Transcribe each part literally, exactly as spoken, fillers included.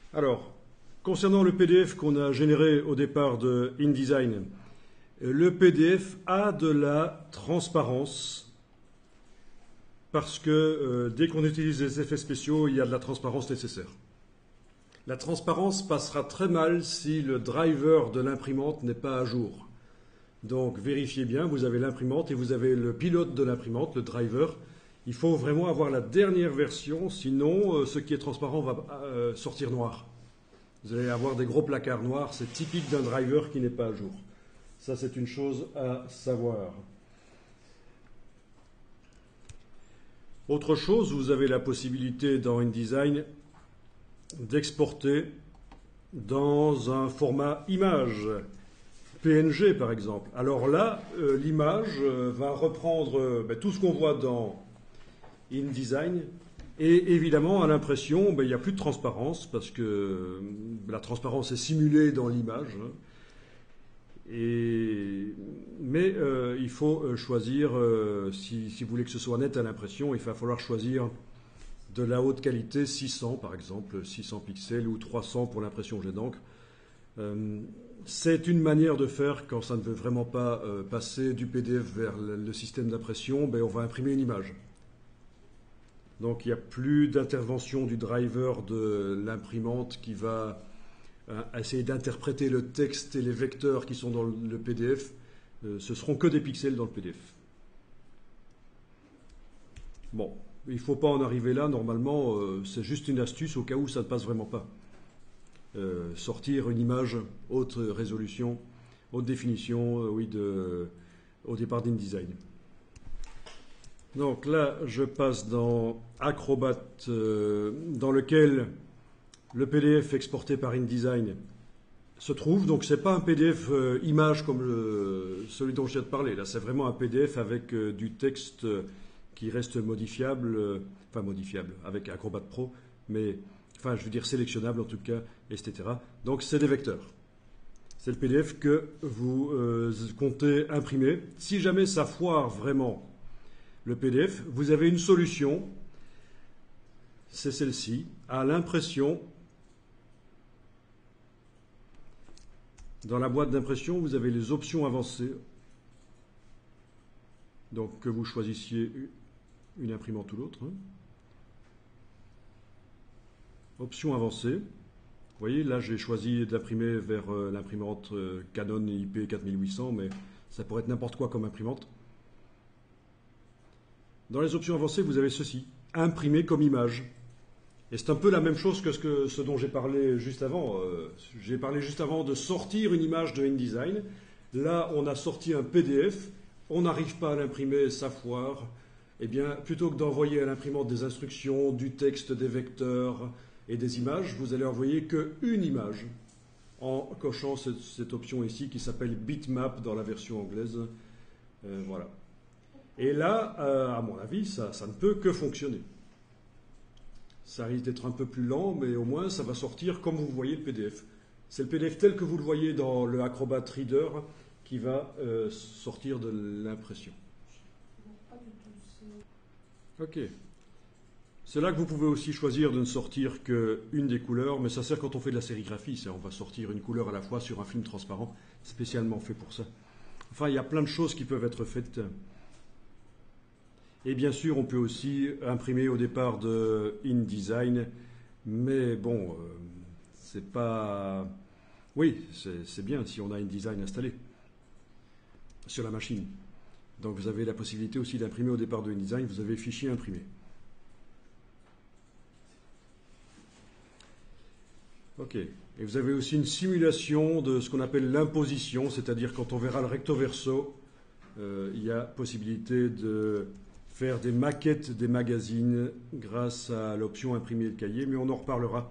Alors, concernant le P D F qu'on a généré au départ de InDesign, le P D F a de la transparence parce que euh, dès qu'on utilise des effets spéciaux, il y a de la transparence nécessaire. La transparence passera très mal si le driver de l'imprimante n'est pas à jour. Donc vérifiez bien, vous avez l'imprimante et vous avez le pilote de l'imprimante, le driver. Il faut vraiment avoir la dernière version, sinon euh, ce qui est transparent va euh, sortir noir. Vous allez avoir des gros placards noirs, c'est typique d'un driver qui n'est pas à jour. Ça, c'est une chose à savoir. Autre chose, vous avez la possibilité dans InDesign d'exporter dans un format image, P N G par exemple. Alors là, euh, l'image euh, va reprendre euh, ben, tout ce qu'on voit dans InDesign. Et évidemment, à l'impression, ben, il n'y a plus de transparence parce que euh, la transparence est simulée dans l'image. Hein. Et, mais euh, il faut choisir, euh, si, si vous voulez que ce soit net à l'impression, il va falloir choisir de la haute qualité, six cents par exemple, six cents pixels ou trois cents pour l'impression jet d'encre. Euh, c'est une manière de faire quand ça ne veut vraiment pas euh, passer du P D F vers le, le système d'impression, ben, on va imprimer une image. Donc il n'y a plus d'intervention du driver de l'imprimante qui va euh, essayer d'interpréter le texte et les vecteurs qui sont dans le P D F. Euh, ce seront que des pixels dans le P D F. Bon, il ne faut pas en arriver là. Normalement, euh, c'est juste une astuce au cas où ça ne passe vraiment pas. Euh, sortir une image haute résolution, haute définition, euh, oui, de, au départ d'InDesign. Donc là, je passe dans Acrobat, euh, dans lequel le P D F exporté par InDesign se trouve. Donc ce n'est pas un P D F euh, image comme le, celui dont je viens de parler. Là, c'est vraiment un P D F avec euh, du texte euh, qui reste modifiable, euh, enfin modifiable avec Acrobat Pro, mais enfin je veux dire sélectionnable en tout cas, et cetera. Donc c'est des vecteurs. C'est le P D F que vous euh, comptez imprimer. Si jamais ça foire vraiment le P D F, vous avez une solution, c'est celle-ci. À l'impression, dans la boîte d'impression, vous avez les options avancées. Donc que vous choisissiez une imprimante ou l'autre. Hein. Options avancées. Vous voyez, là j'ai choisi d'imprimer vers euh, l'imprimante euh, Canon I P quatre mille huit cents, mais ça pourrait être n'importe quoi comme imprimante. Dans les options avancées, vous avez ceci, imprimer comme image. Et c'est un peu la même chose que ce, que, ce dont j'ai parlé juste avant. Euh, j'ai parlé juste avant de sortir une image de InDesign. Là, on a sorti un P D F, on n'arrive pas à l'imprimer, ça foire. Eh bien, plutôt que d'envoyer à l'imprimante des instructions, du texte, des vecteurs et des images, vous allez envoyer qu'une image en cochant cette, cette option ici qui s'appelle bitmap dans la version anglaise. Euh, voilà. Et là, euh, à mon avis, ça, ça ne peut que fonctionner. Ça risque d'être un peu plus lent, mais au moins ça va sortir comme vous voyez le P D F. C'est le P D F tel que vous le voyez dans le Acrobat Reader qui va euh, sortir de l'impression. Ok. C'est là que vous pouvez aussi choisir de ne sortir qu'une des couleurs, mais ça sert quand on fait de la sérigraphie. Ça, on va sortir une couleur à la fois sur un film transparent, spécialement fait pour ça. Enfin, il y a plein de choses qui peuvent être faites. Et bien sûr, on peut aussi imprimer au départ de InDesign, mais bon, euh, c'est pas... Oui, c'est bien si on a InDesign installé sur la machine. Donc vous avez la possibilité aussi d'imprimer au départ de InDesign, vous avez fichier imprimé. Ok. Et vous avez aussi une simulation de ce qu'on appelle l'imposition, c'est-à-dire quand on verra le recto verso, euh, il y a possibilité de faire des maquettes des magazines grâce à l'option imprimer le cahier, mais on en reparlera.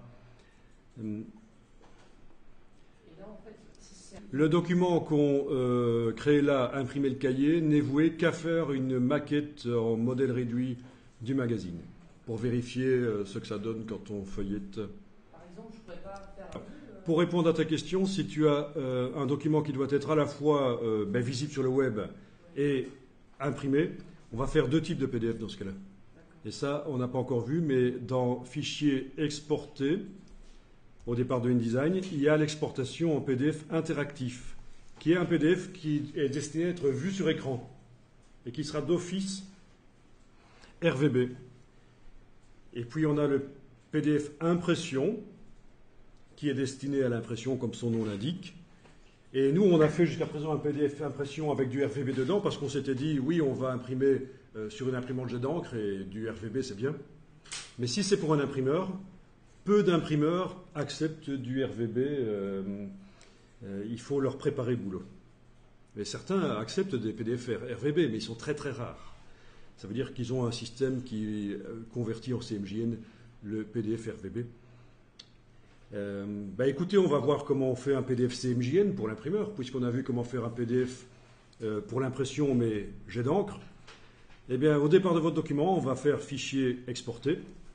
Le document qu'on euh, crée là, imprimer le cahier, n'est voué qu'à faire une maquette en modèle réduit du magazine, pour vérifier euh, ce que ça donne quand on feuillette. Par exemple, je pourrais pas faire... Pour répondre à ta question, si tu as euh, un document qui doit être à la fois euh, ben, visible sur le web et imprimé, on va faire deux types de P D F dans ce cas-là. Et ça, on n'a pas encore vu, mais dans Fichier exporté, au départ de InDesign, il y a l'exportation en P D F interactif, qui est un P D F qui est destiné à être vu sur écran et qui sera d'office R V B. Et puis on a le P D F impression, qui est destiné à l'impression comme son nom l'indique. Et nous, on a fait jusqu'à présent un P D F impression avec du R V B dedans parce qu'on s'était dit, oui, on va imprimer euh, sur une imprimante jet d'encre et du R V B, c'est bien. Mais si c'est pour un imprimeur, peu d'imprimeurs acceptent du R V B. Euh, euh, il faut leur préparer le boulot. Mais certains acceptent des P D F R V B, mais ils sont très très rares. Ça veut dire qu'ils ont un système qui convertit en C M J N le P D F R V B. Euh, bah écoutez, on va voir comment on fait un P D F C M J N pour l'imprimeur, puisqu'on a vu comment faire un P D F euh, pour l'impression, mais jet d'encre. Eh bien, au départ de votre document, on va faire fichier exporter.